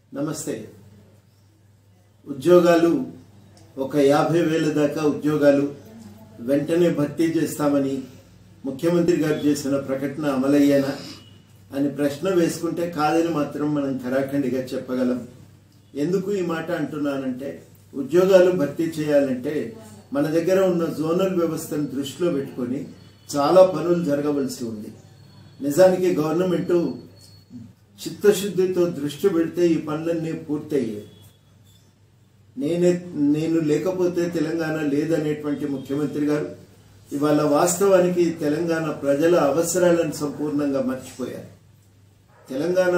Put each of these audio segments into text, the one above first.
నమస్తే. ఉద్యోగాలు ఒక 50,000 దాకా ఉద్యోగాలు వెంటనే భర్తీ చేస్తామని ముఖ్యమంత్రి గారు చేసిన ప్రకటన అమలయ్యేనా అని ప్రశ్న వేసుకుంటే కాదని మాత్రం మనం ఖరాఖండిగా చెప్పగలం. ఎందుకు ఈ మాట అంటున్నానంటే, ఉద్యోగాలు భర్తీ చేయాలంటే మన దగ్గర ఉన్న జోనల్ వ్యవస్థను దృష్టిలో పెట్టుకొని చాలా పనులు జరగవలసి ఉంది. నిజానికి గవర్నమెంట్ చిత్తశుద్ధితో దృష్టి పెడితే ఈ పనులన్నీ పూర్తయ్యాయి. నేను లేకపోతే తెలంగాణ లేదనేటువంటి ముఖ్యమంత్రి గారు ఇవాళ వాస్తవానికి తెలంగాణ ప్రజల అవసరాలను సంపూర్ణంగా మర్చిపోయారు. తెలంగాణ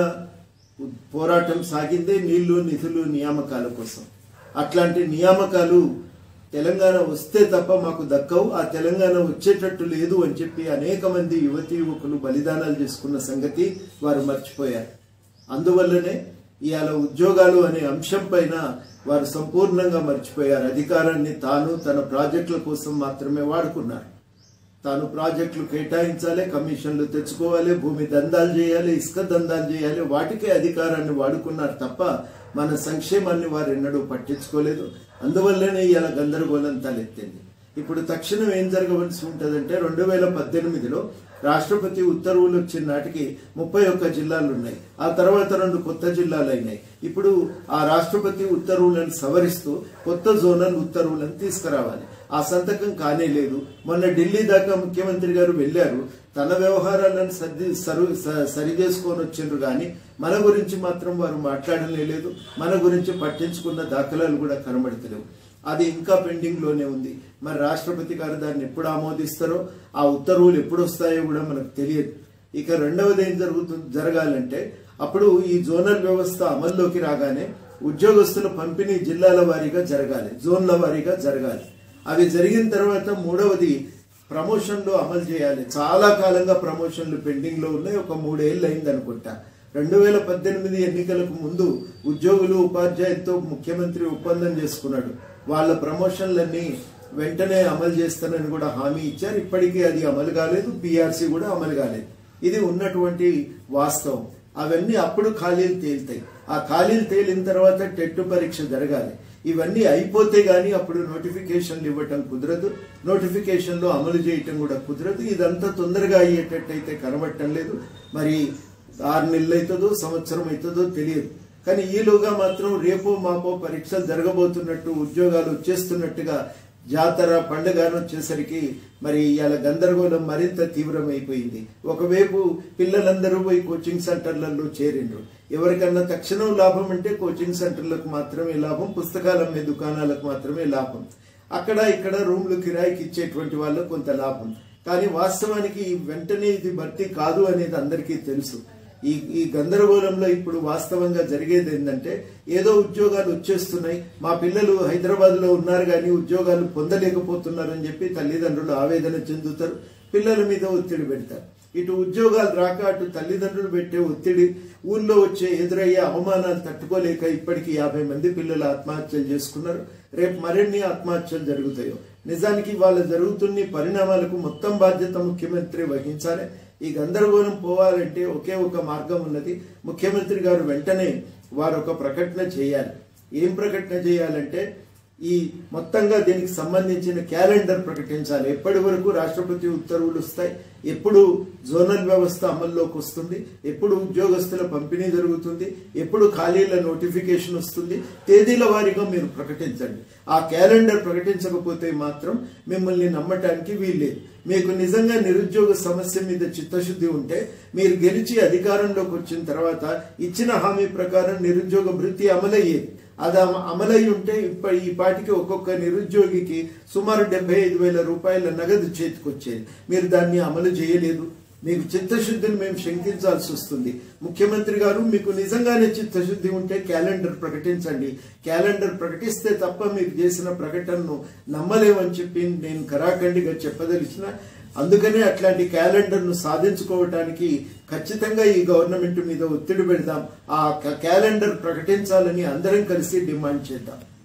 పోరాటం సాగిందే నీళ్లు, నిధులు, నియామకాల కోసం. అట్లాంటి నియామకాలు తెలంగాణ వస్తే తప్ప మాకు దక్కవు, ఆ తెలంగాణ వచ్చేటట్టు లేదు అని చెప్పి అనేక మంది యువతీ యువకులు బలిదానాలు చేసుకున్న సంగతి వారు మర్చిపోయారు. అందువల్లనే ఇవాళ ఉద్యోగాలు అనే అంశం పైన వారు సంపూర్ణంగా మర్చిపోయారు. అధికారాన్ని తాను తన ప్రాజెక్టుల కోసం మాత్రమే వాడుకున్నారు. తాను ప్రాజెక్టులు కేటాయించాలి, కమిషన్లు తెచ్చుకోవాలి, భూమి దందాలు చేయాలి, ఇసుక దందాలు చేయాలి, వాటికే అధికారాన్ని వాడుకున్నారు తప్ప మన సంక్షేమాన్ని వారు ఎన్నడూ పట్టించుకోలేదు. అందువల్లనే ఇలా గందరగోళం తలెత్తింది. ఇప్పుడు తక్షణం ఏం జరగవలసి ఉంటుందంటే, 2018లో రాష్ట్రపతి ఉత్తర్వులు వచ్చిన నాటికి 31 జిల్లాలు ఉన్నాయి. ఆ తర్వాత 2 కొత్త జిల్లాలు అయినాయి. ఇప్పుడు ఆ రాష్ట్రపతి ఉత్తర్వులను సవరిస్తూ కొత్త జోనల్ ఉత్తర్వులను తీసుకురావాలి. ఆ సంతకం కానే లేదు. మొన్న ఢిల్లీ దాకా ముఖ్యమంత్రి గారు వెళ్లారు, తన వ్యవహారాలను సరి చేసుకొని వచ్చిండ్రు కానీ మన గురించి మాత్రం వారు మాట్లాడనే లేదు. మన గురించి పట్టించుకున్న దాఖలాలు కూడా కనబడతలేవు. అది ఇంకా పెండింగ్ లోనే ఉంది. మరి రాష్ట్రపతి గారు దాన్ని ఎప్పుడు ఆమోదిస్తారో, ఆ ఉత్తర్వులు ఎప్పుడు వస్తాయో కూడా మనకు తెలియదు. ఇక రెండవది ఏం జరగాలంటే, అప్పుడు ఈ జోనల్ వ్యవస్థ అమల్లోకి రాగానే ఉద్యోగస్తుల పంపిణీ జిల్లాల వారీగా జరగాలి, జోన్ల వారీగా జరగాలి. అవి జరిగిన తర్వాత మూడవది ప్రమోషన్లు అమలు చేయాలి. చాలా కాలంగా ప్రమోషన్లు పెండింగ్ లో ఉన్నాయి. ఒక 3 ఏళ్ళు అయింది అనుకుంటా. 2018 ఎన్నికలకు ముందు ఉద్యోగులు ఉపాధ్యాయులతో ముఖ్యమంత్రి ఒప్పందం చేసుకున్నాడు. వాళ్ళ ప్రమోషన్లన్నీ వెంటనే అమలు చేస్తానని కూడా హామీ ఇచ్చారు. ఇప్పటికీ అది అమలు కాలేదు. పిఆర్సీ కూడా అమలు కాలేదు. ఇది ఉన్నటువంటి వాస్తవం. అవన్నీ అప్పుడు ఖాళీలు తేలుతాయి. ఆ ఖాళీలు తేలిన తర్వాత టెట్ పరీక్ష జరగాలి. ఇవన్నీ అయిపోతే గానీ అప్పుడు నోటిఫికేషన్లు ఇవ్వటం కుదరదు, నోటిఫికేషన్లో అమలు చేయటం కూడా కుదరదు. ఇదంతా తొందరగా అయ్యేటట్టయితే కనబడటం లేదు. మరి 6 నెలలు అవుతుందో సంవత్సరం అవుతుందో తెలియదు. కానీ ఈలోగా మాత్రం రేపో మాపో పరీక్షలు జరగబోతున్నట్టు, ఉద్యోగాలు వచ్చేస్తున్నట్టుగా జాతర పండుగ వచ్చేసరికి మరి ఇవాళ గందరగోళం మరింత తీవ్రమైపోయింది. ఒకవైపు పిల్లలందరూ పోయి కోచింగ్ సెంటర్లలో చేరిండ్రు. ఎవరికన్నా తక్షణం లాభం అంటే కోచింగ్ సెంటర్లకు మాత్రమే లాభం, పుస్తకాల అమ్మే దుకాణాలకు మాత్రమే లాభం. అక్కడ ఇక్కడ రూమ్లు కిరాయికి ఇచ్చేటువంటి వాళ్ళకు కొంత లాభం. కానీ వాస్తవానికి వెంటనే ఇది భర్తీ కాదు అనేది అందరికీ తెలుసు. ఈ గందరగోళంలో ఇప్పుడు వాస్తవంగా జరిగేది ఏంటంటే, ఏదో ఉద్యోగాలు వచ్చేస్తున్నాయి, మా పిల్లలు హైదరాబాద్ లో ఉన్నారు కానీ ఉద్యోగాలు పొందలేకపోతున్నారని చెప్పి తల్లిదండ్రులు ఆవేదన చెందుతారు, పిల్లల మీద ఒత్తిడి పెడతారు. ఇటు ఉద్యోగాలు రాక అటు తల్లిదండ్రులు పెట్టే ఒత్తిడి, ఊళ్ళో వచ్చే ఎదురయ్యే అవమానాలు తట్టుకోలేక ఇప్పటికీ 50 మంది పిల్లలు ఆత్మహత్యలు చేసుకున్నారు. రేపు మరిన్ని ఆత్మహత్యలు జరుగుతాయో. నిజానికి వాళ్ళ జరుగుతున్న పరిణామాలకు మొత్తం బాధ్యత ముఖ్యమంత్రి వహించాలి. ఈ గందరగోళం పోవాలంటే ఒకే ఒక మార్గం ఉన్నది. ముఖ్యమంత్రి గారు వెంటనే వారు ఒక ప్రకటన చేయాలి. ఏం ప్రకటన చేయాలంటే, ఈ మొత్తంగా దీనికి సంబంధించిన క్యాలెండర్ ప్రకటించాలి. ఎప్పటి వరకు రాష్ట్రపతి ఉత్తర్వులు వస్తాయి, ఎప్పుడు జోనల్ వ్యవస్థ అమల్లోకి వస్తుంది, ఎప్పుడు ఉద్యోగస్తుల పంపిణీ జరుగుతుంది, ఎప్పుడు ఖాళీల నోటిఫికేషన్ వస్తుంది, తేదీల వారీగా మీరు ప్రకటించండి. ఆ క్యాలెండర్ ప్రకటించకపోతే మాత్రం మిమ్మల్ని నమ్మటానికి వీల్లేదు. మీకు నిజంగా నిరుద్యోగ సమస్య మీద చిత్తశుద్ధి ఉంటే మీరు గెలిచి అధికారంలోకి వచ్చిన తర్వాత ఇచ్చిన హామీ ప్రకారం నిరుద్యోగ భృతి అమలయ్యేది. అది అమలై ఉంటే ఈ పాటికి ఒక్కొక్క నిరుద్యోగికి సుమారు 75,000 రూపాయల నగదు చేతికొచ్చేది. మీరు దాన్ని అమలు చేయలేదు. మీకు చిత్తశుద్ధిని మేము శంకించాల్సి వస్తుంది. ముఖ్యమంత్రి గారు, మీకు నిజంగానే చిత్తశుద్ధి ఉంటే క్యాలెండర్ ప్రకటించండి. క్యాలెండర్ ప్రకటిస్తే తప్ప మీరు చేసిన ప్రకటనను నమ్మలేమని చెప్పి నేను ఖరాఖండిగా చెప్పదలిచిన. అందుకనే అట్లాంటి క్యాలెండర్ను సాధించుకోవటానికి ఖచ్చితంగా ఈ గవర్నమెంట్ మీద ఒత్తిడి పెడదాం. ఆ క్యాలెండర్ ప్రకటించాలని అందరం కలిసి డిమాండ్ చేద్దాం.